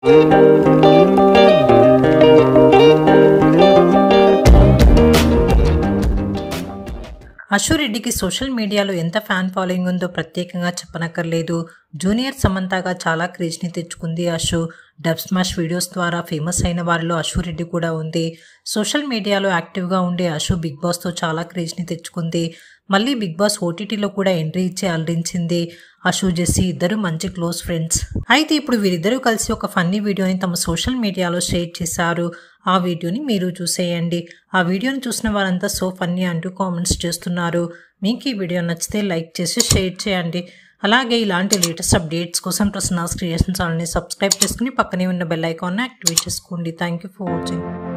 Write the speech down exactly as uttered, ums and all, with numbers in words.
అశు రెడ్డికి సోషల్ మీడియాలో ఎంత ఫ్యాన్ ఫాలోయింగ్ ఉందో ప్రత్యేకంగా చెప్పనక్కర్లేదు. జూనియర్ సమంతగా చాలా క్రేజ్ని తెచ్చుకుంది అశు. డబ్ స్మాష్ వీడియోస్ ద్వారా ఫేమస్ అయిన వారిలో అశు రెడ్డి కూడా ఉంది. సోషల్ మీడియాలో యాక్టివ్గా ఉండే అశు బిగ్ బాస్తో చాలా క్రేజ్ని తెచ్చుకుంది. మళ్ళీ బిగ్ బాస్ ఓటీటీలో కూడా ఎంట్రీ ఇచ్చి అలరించింది. అశు జెస్సీ ఇద్దరు మంచి క్లోజ్ ఫ్రెండ్స్. అయితే ఇప్పుడు వీరిద్దరూ కలిసి ఒక ఫన్నీ వీడియోని తమ సోషల్ మీడియాలో షేర్ చేశారు. ఆ వీడియోని మీరు చూసేయండి. ఆ వీడియోని చూసిన వారంతా సో ఫన్నీ అంటూ కామెంట్స్ చేస్తున్నారు. మీకు ఈ వీడియో నచ్చితే లైక్ చేసి షేర్ చేయండి. అలాగే ఇలాంటి లేటెస్ట్ అప్డేట్స్ కోసం ప్రసన్నాస్ క్రియేషన్ ఛానల్ని సబ్స్క్రైబ్ చేసుకుని పక్కనే ఉన్న బెల్ ఐకాన్ని యాక్టివేట్ చేసుకోండి. Thank you for watching.